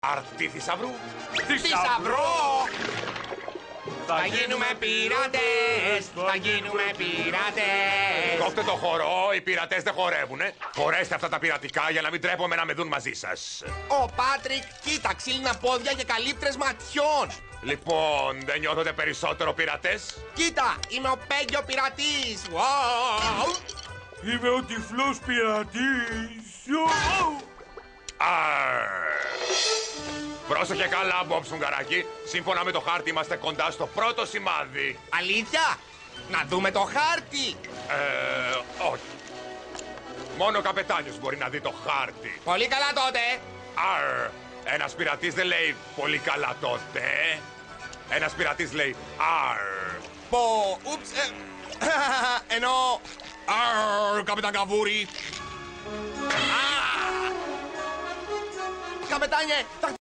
Αρτή θησαυρού. Θησαυρό! Θα γίνουμε πειρατές, θα γίνουμε πειρατές. Κόφτε το χορό, οι πειρατές δεν χορεύουνε. Χωρέστε αυτά τα πειρατικά για να μην τρέπομαι να με δουν μαζί σας. Ο Πάτρικ, κοίτα, ξύλινα πόδια και καλύπτρες ματιών. Λοιπόν, δεν νιώθετε περισσότερο πειρατές? Κοίτα, είμαι ο Πέγγιο πειρατής. Wow. Είμαι ο τυφλός πειρατής. Πρόσεχε καλά, Μπομπ Σφουγγαράκι. Σύμφωνα με το χάρτη είμαστε κοντά στο πρώτο σημάδι. Αλήθεια? Να δούμε το χάρτη. Όχι. Μόνο ο καπετάνιος μπορεί να δει το χάρτη. Πολύ καλά τότε. Ένας πειρατής δεν λέει πολύ καλά τότε. Ένας πειρατής λέει Ούψ. Ενώ. Καπετάν Καβούρη. Καπετάνιε, θα